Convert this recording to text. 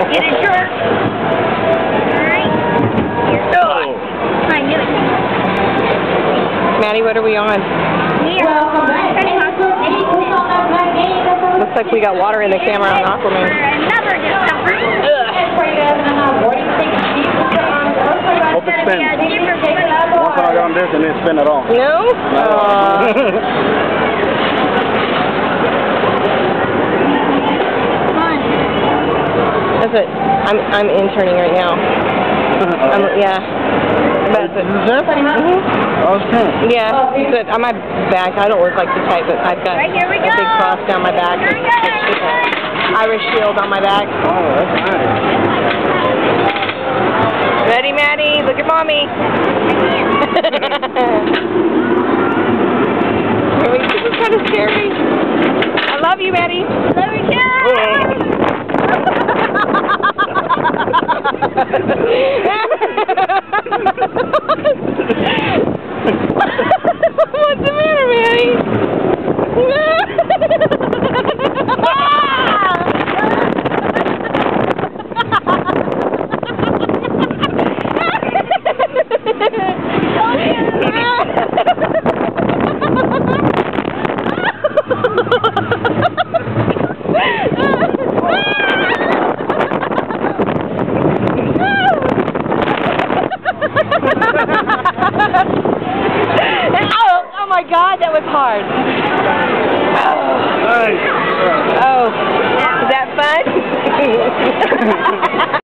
Get it, jerk. Alright. I knew it. Maddie, what are we on? Looks like we got water in the camera on Aquaman. Another discovery. Hope it spins. One time I got on this and it didn't spin at all. No? That's it. I'm interning right now. Yeah. That's it. Is this? Oh, it's pink. Yeah, but on my back, I don't look like the type, but I've got Right, here we a go. big cross down my back. Here we go. Irish shield on my back. Oh, that's nice. Ready, Maddie? Look at Mommy. This is kind of scary. I love you, Maddie. Love you too. What's the matter, Maddie? Oh my God, that was hard. Oh, is that fun?